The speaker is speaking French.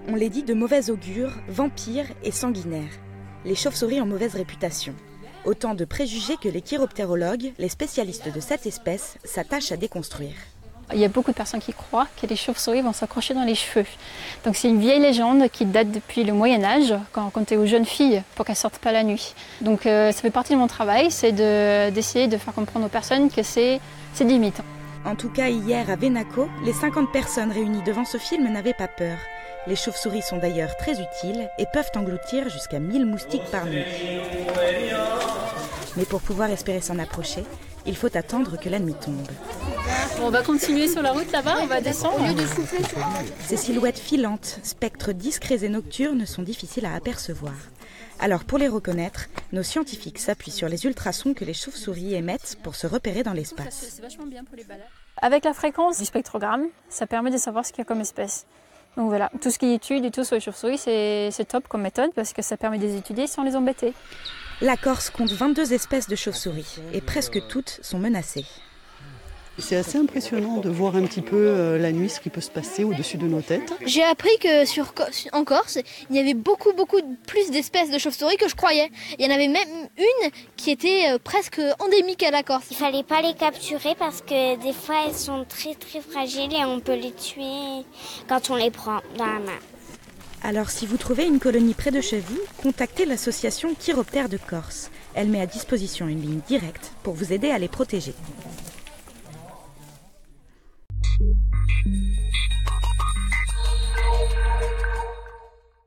On les dit de mauvais augure, vampires et sanguinaires. Les chauves-souris ont mauvaise réputation. Autant de préjugés que les chiroptérologues, les spécialistes de cette espèce, s'attachent à déconstruire. Il y a beaucoup de personnes qui croient que les chauves-souris vont s'accrocher dans les cheveux. Donc c'est une vieille légende qui date depuis le Moyen-Âge, quand on racontait aux jeunes filles pour qu'elles ne sortent pas la nuit. Donc ça fait partie de mon travail, c'est d'essayer de faire comprendre aux personnes que c'est des mythes. En tout cas, hier à Venaco, les 50 personnes réunies devant ce film n'avaient pas peur. Les chauves-souris sont d'ailleurs très utiles et peuvent engloutir jusqu'à 1000 moustiques par nuit. Mais pour pouvoir espérer s'en approcher, il faut attendre que la nuit tombe. On va continuer sur la route là-bas, on va descendre. Ces silhouettes filantes, spectres discrets et nocturnes sont difficiles à apercevoir. Alors pour les reconnaître, nos scientifiques s'appuient sur les ultrasons que les chauves-souris émettent pour se repérer dans l'espace. C'est vachement bien pour les balades. Avec la fréquence du spectrogramme, ça permet de savoir ce qu'il y a comme espèce. Donc voilà, tout ce qui est étude et tout sur les chauves-souris, c'est top comme méthode parce que ça permet de les étudier sans les embêter. La Corse compte 22 espèces de chauves-souris et presque toutes sont menacées. C'est assez impressionnant de voir un petit peu la nuit ce qui peut se passer au-dessus de nos têtes. J'ai appris que en Corse, il y avait beaucoup plus d'espèces de chauves-souris que je croyais. Il y en avait même une qui était presque endémique à la Corse. Il fallait pas les capturer parce que des fois elles sont très fragiles et on peut les tuer quand on les prend dans la main. Alors si vous trouvez une colonie près de chez vous, contactez l'association Chiroptère de Corse. Elle met à disposition une ligne directe pour vous aider à les protéger.